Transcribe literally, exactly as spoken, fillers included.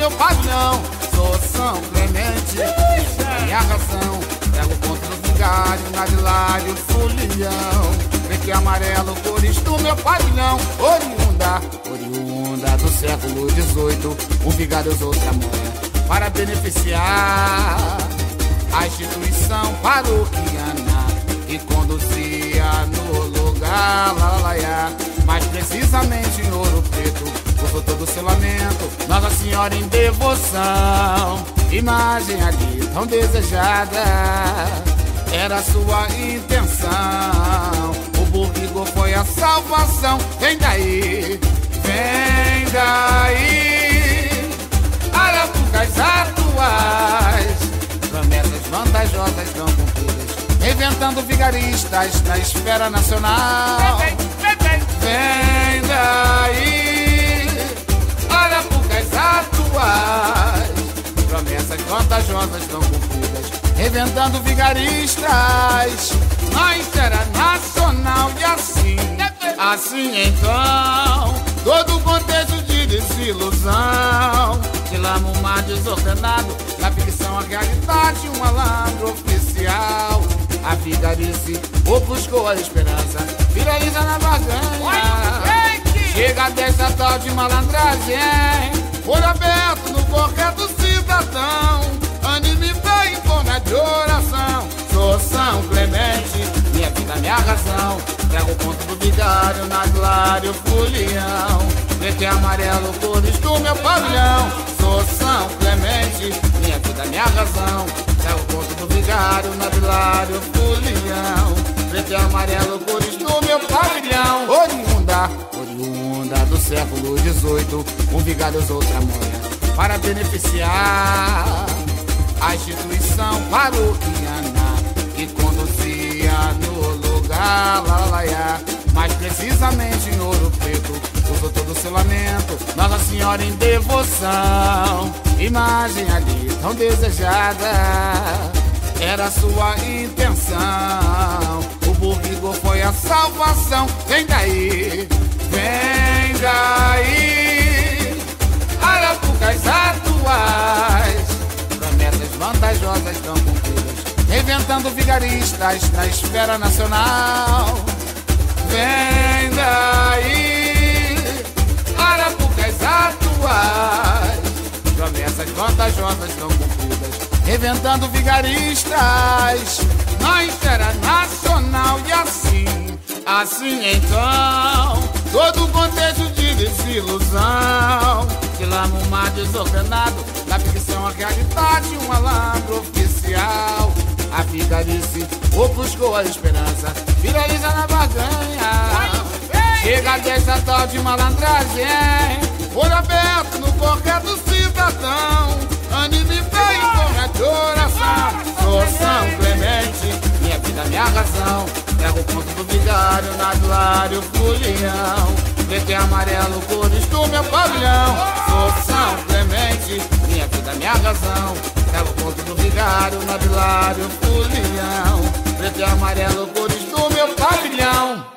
meu pavilhão. Sou São Clemente, minha razão. Pego o ponto do vigário, nadilário, folião. Preto e amarelo, cores do meu pavilhão. Oriunda, oriunda do século dezoito. Um vigário usou tramonha para beneficiar a instituição paroquiana que conduzia no lugar, lalaiá. Mais precisamente em Ouro Preto, usou todo o seu lamento, Nossa Senhora em devoção. Imagem ali tão desejada, era sua intenção. O Burrigo foi a salvação. Vem daí, vem daí, arapucas atuais, promessas vantajosas não cumpridas, reinventando vigaristas na esfera nacional. Vem daí, arapucas atuais, promessas vantajosas não cumpridas, reinventando vigaristas na esfera nacional. E assim, assim então, todo o contexto de desilusão, de lama um mar desordenado, na ficção a realidade, um malandro oficial. A vigarice ofuscou a esperança, viraliza na barganha. Chega dessa tal de malandragem, olho aberto no correto cidadão. Anime bem em forma de oração. Sou São Clemente, minha vida, minha razão. Pego o ponto do vigário, nadilário, folião. Preto e amarelo, cores do meu pavilhão. Sou São Clemente, minha vida, minha razão. Pego o ponto do vigário, nadilário, folião. Preto e amarelo, cores do meu pavilhão. Oriunda, oriunda do século dezoito. Um vigário usou tramonha para beneficiar a instituição paroquiana que conduzia no lugar, lalaiá. Mais precisamente em Ouro Preto, usou todo o seu lamento, Nossa Senhora em devoção. Imagem ali tão desejada, era sua intenção. O Burrigo foi a salvação. Vem daí, vem daí, arapucas atuais, promessas vantajosas tão cumpridas, reinventando vigaristas na esfera nacional. Vem daí, arapucas atuais, promessas vantajosas tão cumpridas, reinventando vigaristas na esfera nacional. E assim, assim então, todo o contexto de desilusão, de lama um mar desordenado, da ficção a realidade, um malandro oficial. A vigarice ofuscou a esperança, viraliza na barganha. Chega dessa tal de malandragem, olho aberto no correto cidadão. Anime bem em forma de oração. Sou São Clemente, minha vida, minha razão. Pego o ponto do vigário, nadilário, folião. Preto e amarelo, cores do meu pavilhão. Sou São Clemente, minha vida, minha razão. Pego o ponto do vigário, nadilário, folião. Preto e amarelo, cores do meu pavilhão.